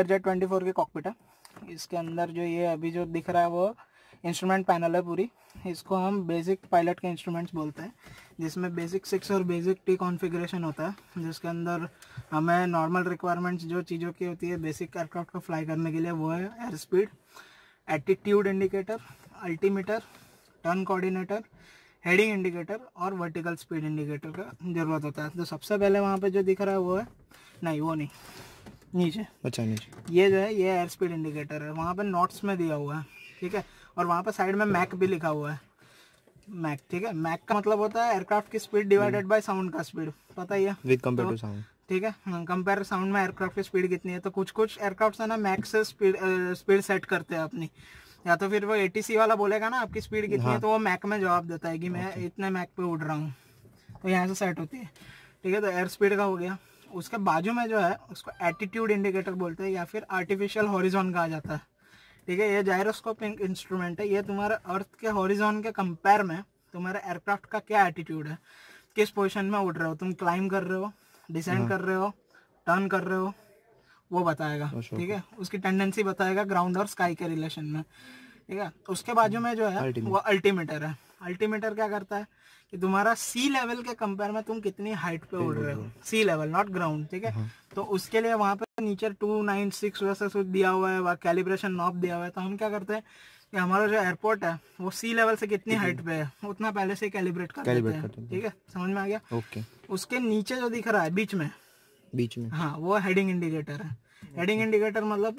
Learjet 24 की cockpit है। इसके अंदर जो ये अभी जो दिख रहा है वो इंस्ट्रूमेंट पैनल है पूरी। इसको हम बेसिक पायलट के इंस्ट्रूमेंट्स बोलते हैं, जिसमें बेसिक 6 और बेसिक T कॉन्फ़िगरेशन होता है, जिसके अंदर हमें नॉर्मल रिक्वायरमेंट्स जो चीज़ों की होती है बेसिक एयरक्राफ्ट को फ्लाई करने के लिए, वो है air speed, attitude indicator, altimeter, turn coordinator, heading indicator और वर्टिकल स्पीड इंडिकेटर का ज़रूरत होता है। तो सबसे पहले वहाँ पे जो दिख रहा है वो है, नहीं वो नहीं, नीचे, अच्छा नीचे ये जो है ये एयर स्पीड इंडिकेटर है, वहाँ पे नोट्स में दिया हुआ है, ठीक है। और वहाँ पे साइड में मैक भी लिखा हुआ है, मैक, ठीक है। मैक का मतलब होता है एयरक्राफ्ट की स्पीड डिवाइडेड बाय साउंड का स्पीड, पता ही है, विद कंपेयर टू साउंड, ठीक है। कंपेयर साउंड में एयरक्राफ्ट की स्पीड कितनी है, तो कुछ कुछ एयरक्राफ्ट है ना मैक से स्पीड सेट करते हैं अपनी, या तो फिर वो ATC वाला बोलेगा ना आपकी स्पीड कितनी है, तो वो मैक में जवाब देता है कि मैं इतने मैक पे उड़ रहा हूँ, तो यहाँ से सेट होती है, ठीक है। तो एयर स्पीड का हो गया। उसके बाजू में जो है उसको एटीट्यूड इंडिकेटर बोलते हैं या फिर आर्टिफिशियल हॉरिजॉन कहा जाता है, ठीक है। ये जायरोस्कोपिक इंस्ट्रूमेंट है। ये तुम्हारे अर्थ के हॉरिजॉन के कंपेयर में तुम्हारे एयरक्राफ्ट का क्या एटीट्यूड है, किस पोजीशन में उड़ रहे हो, तुम क्लाइंब कर रहे हो, डिसेंड कर रहे हो, टर्न कर रहे हो, वो बताएगा, ठीक है। उसकी टेंडेंसी बताएगा ग्राउंड और स्काई के रिलेशन में, ठीक है। उसके बाजू में जो है वो अल्टीमीटर है। अल्टीमीटर क्या करता है कि तुम्हारा सी लेवल के कंपेयर में तुम कितनी हाइट पे उड़ रहे हो, सी लेवल नॉट ग्राउंड, ठीक है। तो उसके लिए वहाँ पे नीचे 296 वैसे कुछ दिया हुआ है, कैलिब्रेशन नॉब दिया हुआ है। तो हम क्या करते हैं कि हमारा जो एयरपोर्ट है वो सी लेवल से कितनी हाइट पे है उतना पहले से कैलिब्रेट कर देते हैं, ठीक है। समझ में आ गया? ओके। उसके नीचे जो दिख रहा है बीच में, हाँ, वो हेडिंग इंडिकेटर है। हेडिंग इंडिकेटर मतलब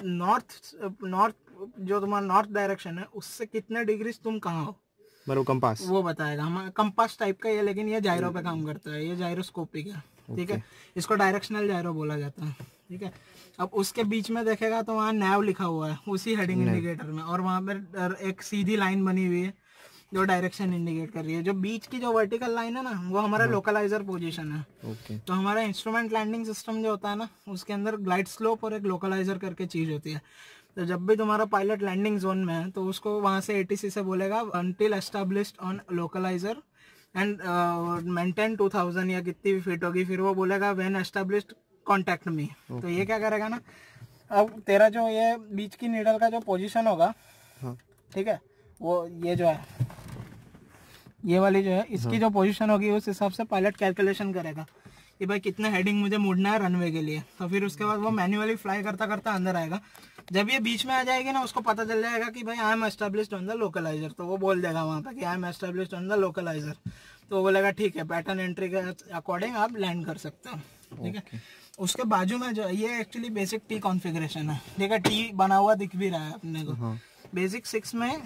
नॉर्थ जो तुम्हारा नॉर्थ डायरेक्शन है उससे कितने डिग्रीज तुम कहाँ हो, कंपास वो बताएगा। हमारा कंपास टाइप का ये, लेकिन ये जायरो पे काम करता है, ये जायरोस्कोपिक है, ठीक है। इसको डायरेक्शनल जायरो बोला जाता है, ठीक है। अब उसके बीच में देखेगा तो वहाँ नैव लिखा हुआ है उसी हेडिंग इंडिकेटर में, और वहाँ पर एक सीधी लाइन बनी हुई है जो डायरेक्शन इंडिकेट कर रही है। जो बीच की जो वर्टिकल लाइन है ना, वो हमारा लोकलाइजर पोजीशन है। ओके। तो हमारा इंस्ट्रूमेंट लैंडिंग सिस्टम जो होता है ना, उसके अंदर ग्लाइड स्लोप और एक लोकलाइजर करके चीज होती है। तो जब भी तुम्हारा पायलट लैंडिंग जोन में है तो उसको वहां से ATC से बोलेगा until established on localiser and maintain 2000 या कितनी भी फीट होगी, फिर वो बोलेगा व्हेन एस्टैब्लिश्ड कॉन्टैक्ट मी। तो ये क्या करेगा ना, अब तेरा जो ये बीच की नीडल का जो पोजीशन होगा, ठीक है, वो ये जो है, ये वाली जो है, इसकी जो पोजीशन होगी उस हिसाब से पायलट कैलकुलेशन करेगा कि भाई कितने हेडिंग मुझे मुड़ना है रनवे के लिए। तो फिर उसके बाद वो मैन्युअली फ्लाई करता करता अंदर आएगा। जब ये बीच में आ जाएगी ना, उसको पता चल जाएगा कि भाई I am established on the localiser, तो वो बोल देगा वहाँ पे कि I am established on the localiser. तो वो बोलेगा ठीक है, पैटर्न एंट्री के अकॉर्डिंग आप लैंड कर सकते हो, ठीक है। उसके बाजू में जो ये एक्चुअली बेसिक T कॉन्फ़िगरेशन है, ठीक है। T बना हुआ दिख भी रहा है अपने को। बेसिक 6 में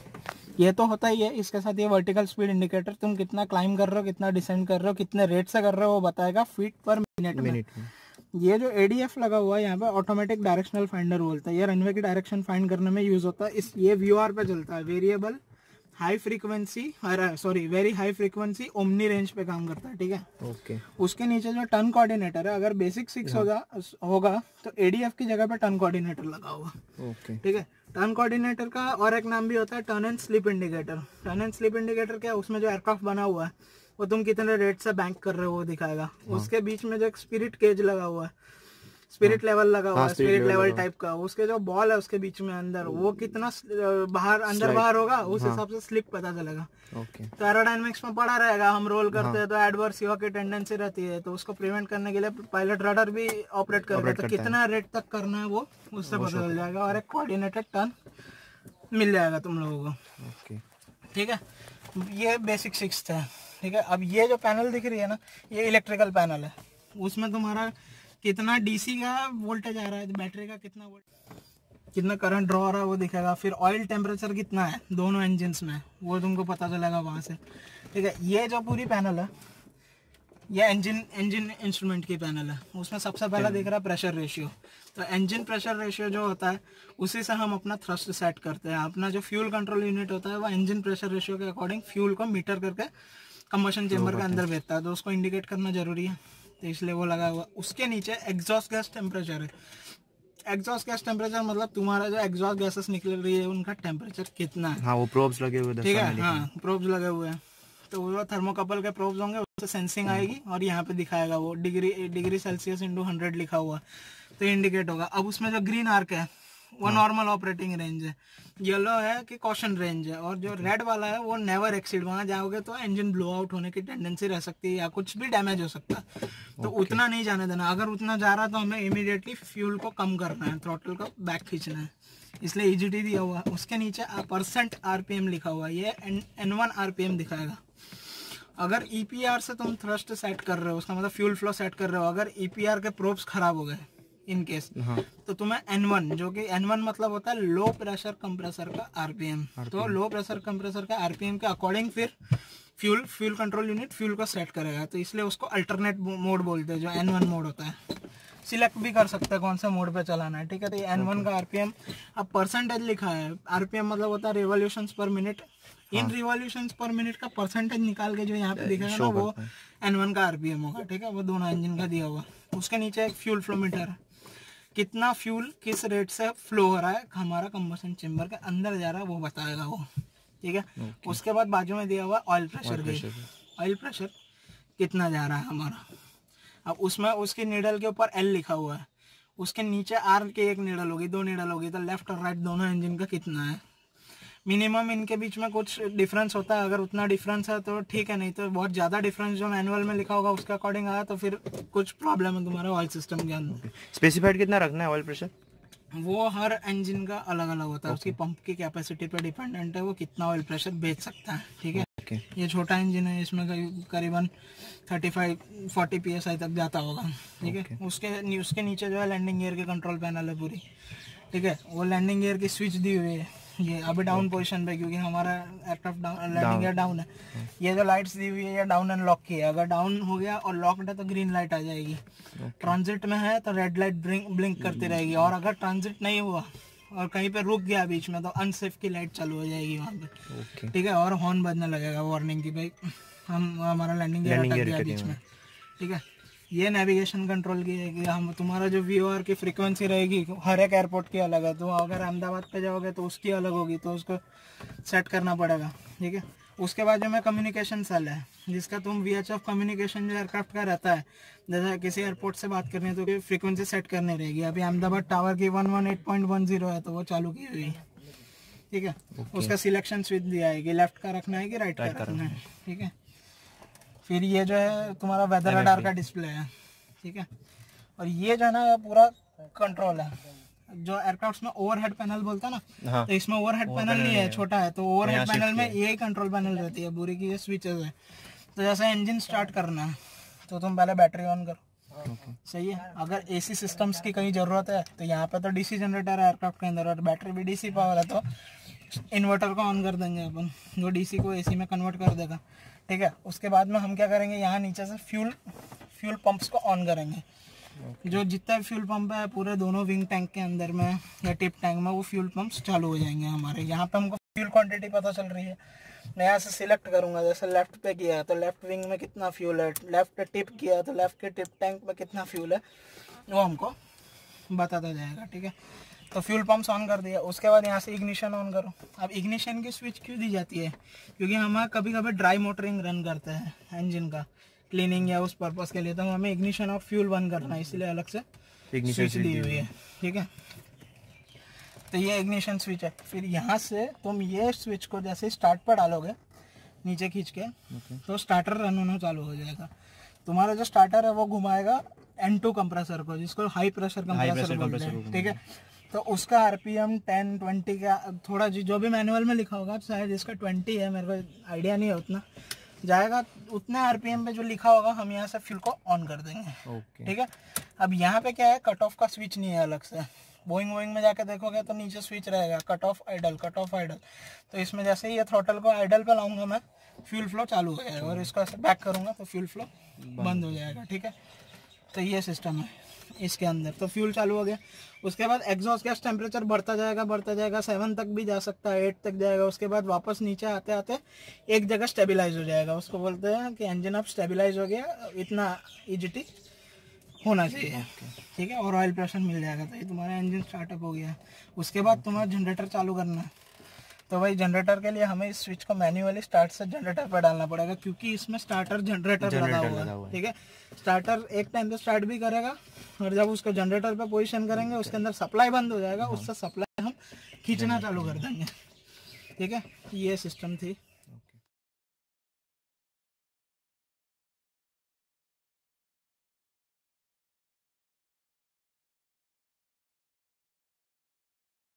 ये तो होता ही है, इसके साथ ये वर्टिकल स्पीड इंडिकेटर, तुम कितना क्लाइंब कर रहे हो, कितना डिसेंड कर रहे हो, कितने रेट से कर रहे हो, वो बताएगा फीट पर मिनट में। ये जो ADF लगा हुआ है यहाँ पे, ऑटोमेटिक डायरेक्शनल फाइंडर बोलता है। ये रनवे की डायरेक्शन फाइंड करने में यूज होता है। ये VOR पे चलता है, variable high frequency, sorry very high frequency omni range पे काम करता है, ठीक है। ओके। उसके नीचे जो टर्न कोऑर्डिनेटर है, अगर बेसिक 6 होगा तो ADF की जगह पे टर्न कोऑर्डिनेटर लगा होगा, ओके, ठीक है। टर्न कोऑर्डिनेटर का और एक नाम भी होता है turn and slip indicator. Turn and slip indicator क्या है, उसमें जो एयरक्राफ्ट बना हुआ है वो तुम कितने रेट से बैंक कर रहे हो वो दिखाएगा। उसके बीच में जो एक स्पिरिट केज लगा हुआ है, स्पिरिट लेवल लगा हुआ है, स्पिरिट लेवल टाइप का, उसके जो बॉल है उसके बीच में अंदर वो कितना बाहर अंदर बाहर होगा, उस हिसाब से स्लिप पता चलेगा। तो एरोडायनेमिक्स में पढ़ा रहेगा, हम रोल करते हैं तो एडवर्स यार की टेंडेंसी रहती है, तो उसको प्रिवेंट करने के लिए पायलट रडर भी ऑपरेट करेगा, तो कितना रेट तक करना है वो उससे पता चल जाएगा, और एक कोऑर्डिनेटेड टर्न मिल जाएगा तुम लोगों को, ठीक है। ये बेसिक 6 है, ठीक है। अब ये जो पैनल दिख रही है ना, ये इलेक्ट्रिकल पैनल है। उसमें तुम्हारा कितना DC का वोल्टेज आ रहा है, बैटरी का कितना करंट ड्रॉ हो रहा है वो दिखेगा। फिर ऑयल टेम्परेचर कितना है दोनों इंजन्स में, वो तुमको पता चलेगा वहाँ से, ठीक है। ये जो पूरी पैनल है, ये इंजन इंस्ट्रूमेंट की पैनल है। उसमें सबसे पहला दिख रहा है प्रेशर रेशियो। तो इंजन प्रेशर रेशियो जो होता है उसी से हम अपना थ्रस्ट सेट करते हैं। अपना जो फ्यूल कंट्रोल यूनिट होता है वो इंजन प्रेशर रेशियो के अकॉर्डिंग फ्यूल को मीटर करके कंबशन चेंबर के अंदर भेजता है, तो उसको इंडिकेट करना जरूरी है, तो इसलिए वो लगा हुआ। उसके नीचे एग्जॉस्ट गैस टेम्परेचर है। एग्जॉस्ट गैस टेम्परेचर मतलब तुम्हारा जो एग्जॉस्ट गैसेस निकल रही है उनका टेम्परेचर कितना है। हाँ, वो प्रोब्स लगे हुए, ठीक है, हाँ प्रोब्स लगे हुए हैं, तो वो थर्मोकपल के प्रोब्स होंगे, उससे सेंसिंग आएगी और यहाँ पे दिखाएगा वो डिग्री सेल्सियस इंटू 100 लिखा हुआ। तो इंडिकेट होगा। अब उसमें जो ग्रीन आर्क है वो नॉर्मल ऑपरेटिंग रेंज है, येलो है कि कॉशन रेंज है, और जो रेड वाला है वो नेवर एक्सीड, वहां जाओगे तो इंजन ब्लो आउट होने की टेंडेंसी रह सकती है या कुछ भी डैमेज हो सकता है, तो उतना नहीं जाने देना। अगर उतना जा रहा तो हमें इमीडिएटली फ्यूल को कम करना है, थ्रॉटल को बैक खींचना है, इसलिए ईजीटी दिया हुआ है। उसके नीचे % RPM लिखा हुआ है, ये N1 RPM दिखाएगा। अगर EPR से तुम थ्रस्ट सेट कर रहे हो, उसका मतलब फ्यूल फ्लो सेट कर रहे हो, अगर EPR के प्रोब्स खराब हो गए इन केस, तो तुम्हें N1, जो कि N1 मतलब होता है लो प्रेशर कंप्रेसर का RPM, तो लो प्रेशर कंप्रेसर का RPM के अकॉर्डिंग फिर फ्यूल कंट्रोल यूनिट फ्यूल को सेट करेगा, तो इसलिए उसको अल्टरनेट मोड बोलते हैं, जो N1 मोड होता है। सिलेक्ट भी कर सकते हैं कौन सा मोड पे चलाना है, ठीक है। तो ये N1 का RPM, अब परसेंटेज लिखा है, RPM मतलब होता है रिवॉल्यूशंस पर मिनट, इन रिवॉल्यूशंस पर मिनट का परसेंटेज निकाल के जो यहाँ पे दिखेगा ना वो N1 का RPM होगा, ठीक है। वो दोनों इंजन का दिया हुआ। उसके नीचे एक फ्यूल फ्लो मीटर है, कितना फ्यूल किस रेट से फ्लो हो रहा है हमारा कंबशन चेम्बर के अंदर जा रहा है वो बताएगा वो, ठीक है। उसके बाद बाजू में दिया हुआ oil pressure gauge, oil pressure कितना जा रहा है हमारा। अब उसमें उसकी नीडल के ऊपर L लिखा हुआ है, उसके नीचे R की एक नीडल होगी, 2 नीडल होगी, तो लेफ्ट और राइट दोनों इंजन का कितना है। मिनिमम इनके बीच में कुछ डिफरेंस होता है, अगर उतना डिफरेंस है तो ठीक है, नहीं तो बहुत ज़्यादा डिफरेंस जो मैनुअल में लिखा होगा उसके अकॉर्डिंग आया तो फिर कुछ प्रॉब्लम है तुम्हारे ऑयल सिस्टम के अंदर। स्पेसिफाइड कितना रखना है ऑयल प्रेशर? वो हर इंजन का अलग अलग होता है, उसकी पंप की कैपेसिटी पे डिपेंडेंट है वो कितना ऑयल प्रेशर भेज सकता है, ठीक है। ये छोटा इंजन है, इसमें करीबन 35-40 PSI तक जाता होगा, ठीक है। उसके नीचे जो है लैंडिंग गियर के कंट्रोल पैनल है पूरी, ठीक है। वो लैंडिंग गियर की स्विच दी हुई है, ये अभी डाउन पोजीशन पे, क्योंकि हमारा एयरक्राफ्ट लैंडिंग गियर डाउन है। ये जो लाइट्स दी हुई है ये डाउन एंड लॉक की है, अगर डाउन हो गया और लॉक्ड है तो ग्रीन लाइट आ जाएगी, ट्रांजिट में है तो रेड लाइट ब्लिंक करती रहेगी, और अगर ट्रांजिट नहीं हुआ और कहीं पे रुक गया बीच में तो अनसेफ की लाइट चालू हो जाएगी वहाँ पे, ठीक है। और हॉर्न बजने लगेगा वार्निंग की, भाई हमारा लैंडिंग गियर अटक गया बीच में, ठीक है। ये नेविगेशन कंट्रोल की है कि हम तुम्हारा जो VOR की फ्रीक्वेंसी रहेगी हर एक एयरपोर्ट की अलग है, तो अगर अहमदाबाद पे जाओगे तो उसकी अलग होगी, तो उसको सेट करना पड़ेगा, ठीक है। उसके बाद जो में कम्युनिकेशन सेल है, जिसका तुम VHF कम्युनिकेशन जो एयरक्राफ्ट का रहता है, जैसे किसी एयरपोर्ट से बात करनी है तो फ्रीक्वेंसी सेट करनी रहेगी। अभी अहमदाबाद टावर की 118.10 है तो वो चालू की हुई है, ठीक है। उसका सिलेक्शन स्विच दिया है कि लेफ्ट का रखना है कि राइट का रखना है, ठीक है। फिर ये जो है तुम्हारा वेदर रडार का डिस्प्ले है, ठीक है। और ये जो है ना पूरा कंट्रोल है, जो एयरक्राफ्ट में ओवरहेड पैनल बोलता है ना, तो इसमें ओवरहेड पैनल नहीं है, छोटा है, तो ओवरहेड पैनल में यही कंट्रोल पैनल रहती है पूरी की, ये स्विचेस है। तो जैसे इंजन स्टार्ट करना है तो तुम पहले बैटरी ऑन करो, सही है। अगर AC सिस्टम्स की कहीं जरूरत है तो यहाँ पे तो DC जनरेटर है एयरक्राफ्ट के अंदर, और बैटरी भी DC पावर है, तो इन्वर्टर को ऑन कर देंगे अपन, जो DC को AC में कन्वर्ट कर देगा, ठीक है। उसके बाद में हम क्या करेंगे, यहाँ नीचे से फ्यूल पंप्स को ऑन करेंगे। जो जितना फ्यूल पंप है पूरे दोनों विंग टैंक के अंदर में या टिप टैंक में, वो फ्यूल पंप्स चालू हो जाएंगे हमारे। यहाँ पे हमको फ्यूल क्वांटिटी पता चल रही है, मैं यहाँ से सिलेक्ट करूँगा, जैसे लेफ्ट पे किया तो लेफ्ट विंग में कितना फ्यूल है, लेफ्ट पे टिप किया तो लेफ्ट के टिप टैंक में कितना फ्यूल है, वो हमको बताता जाएगा, ठीक है। तो फ्यूल पंप्स ऑन कर दिया। उसके बाद यहाँ से इग्निशन ऑन करो। अब इग्निशन की स्विच क्यों दी जाती है, क्योंकि हम कभी कभी ड्राई मोटरिंग रन करते हैं इंजन का, क्लीनिंग या उस पर्पज़ के लिए, तो हमें इग्निशन ऑफ फ्यूल बंद करना है, इसलिए अलग से स्विच दी हुई है, ठीक है। तो ये इग्निशन स्विच है। फिर यहाँ से तुम ये स्विच को जैसे स्टार्ट पर डालोगे नीचे खींच के, तो स्टार्टर रन होना चालू हो जाएगा। तुम्हारा जो स्टार्टर है वो घुमाएगा N2 कंप्रेसर को, जिसको हाई प्रेशर कंप्रेसर बोलते हैं, ठीक है। तो उसका RPM 10-20 का थोड़ा जो भी मैनुअल में लिखा होगा, शायद इसका 20 है, मेरे को आइडिया नहीं है उतना, जाएगा उतने RPM पे जो लिखा होगा हम यहाँ से फ्यूल को ऑन कर देंगे, ठीक है। अब यहाँ पे क्या है, कट ऑफ का स्विच नहीं है अलग से। बोइंग में जाके देखोगे तो नीचे स्विच रहेगा cut off idle, cut off idle. तो इसमें जैसे ही ये थ्रोटल को आइडल पे लाऊंगा मैं, फ्यूल फ्लो चालू हो जाएगा, और इसको ऐसे बैक करूँगा तो फ्यूल फ्लो बंद हो जाएगा, ठीक है। तो ये सिस्टम है इसके अंदर। तो फ्यूल चालू हो गया। उसके बाद एग्जॉस्ट गैस टेम्परेचर बढ़ता जाएगा 7 तक भी जा सकता है, 8 तक जाएगा। उसके बाद वापस नीचे आते आते एक जगह स्टेबलाइज हो जाएगा। उसको बोलते हैं कि इंजन अब स्टेबलाइज हो गया, इतना EGT होना चाहिए, ठीक है। और ऑयल प्रेशर मिल जाएगा, तो ये तुम्हारा इंजन स्टार्टअप हो गया। उसके बाद तुम्हारा जनरेटर चालू करना है। तो भाई जनरेटर के लिए हमें इस स्विच को मैन्युअली स्टार्ट से जनरेटर पर डालना पड़ेगा, क्योंकि इसमें स्टार्टर जनरेटर लगा हुआ है। ठीक है, स्टार्टर एक टाइम पे स्टार्ट भी करेगा, और जब उसको जनरेटर पे पोजीशन करेंगे उसके अंदर सप्लाई बंद हो जाएगा, उससे सप्लाई हम खींचना चालू कर देंगे। ठीक है, ये सिस्टम थी।